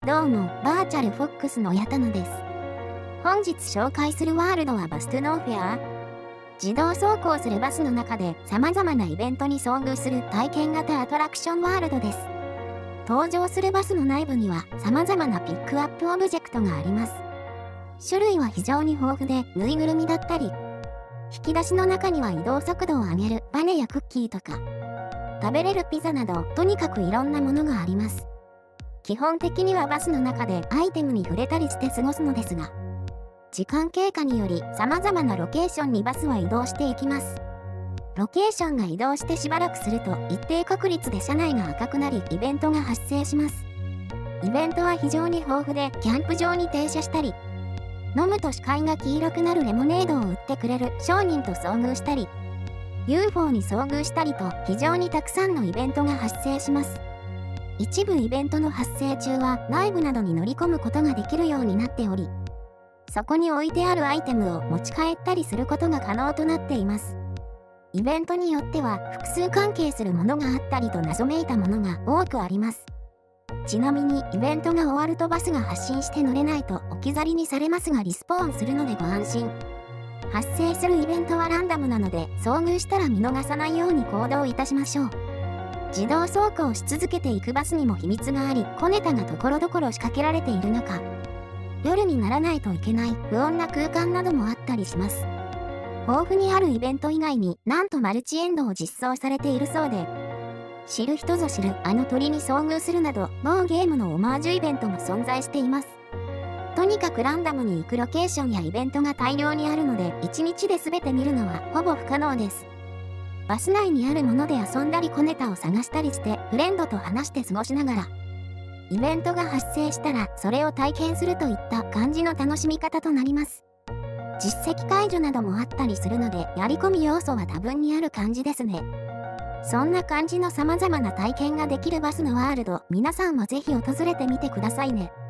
どうも、バーチャルフォックスのやたのです。本日紹介するワールドはバストノーフェア。自動走行するバスの中で様々なイベントに遭遇する体験型アトラクションワールドです。登場するバスの内部には様々なピックアップオブジェクトがあります。種類は非常に豊富で、ぬいぐるみだったり、引き出しの中には移動速度を上げるバネやクッキーとか、食べれるピザなど、とにかくいろんなものがあります。基本的にはバスの中でアイテムに触れたりして過ごすのですが、時間経過により様々なロケーションにバスは移動していきます。ロケーションが移動してしばらくすると一定確率で車内が赤くなりイベントが発生します。イベントは非常に豊富でキャンプ場に停車したり、飲むと視界が黄色くなるレモネードを売ってくれる商人と遭遇したり、UFO に遭遇したりと非常にたくさんのイベントが発生します。一部イベントの発生中は内部などに乗り込むことができるようになっており、そこに置いてあるアイテムを持ち帰ったりすることが可能となっています。イベントによっては複数関係するものがあったりと謎めいたものが多くあります。ちなみにイベントが終わるとバスが発進して乗れないと置き去りにされますがリスポーンするのでご安心。発生するイベントはランダムなので遭遇したら見逃さないように行動いたしましょう。自動走行し続けていくバスにも秘密があり、小ネタがところどころ仕掛けられている中、夜にならないといけない不穏な空間などもあったりします。豊富にあるイベント以外になんとマルチエンドを実装されているそうで、知る人ぞ知るあの鳥に遭遇するなど、某ゲームのオマージュイベントも存在しています。とにかくランダムに行くロケーションやイベントが大量にあるので、1日で全て見るのはほぼ不可能です。バス内にあるもので遊んだり小ネタを探したりしてフレンドと話して過ごしながら、イベントが発生したらそれを体験するといった感じの楽しみ方となります。実績解除などもあったりするのでやり込み要素は多分にある感じですね。そんな感じの様々な体験ができるバスのワールド、皆さんもぜひ訪れてみてくださいね。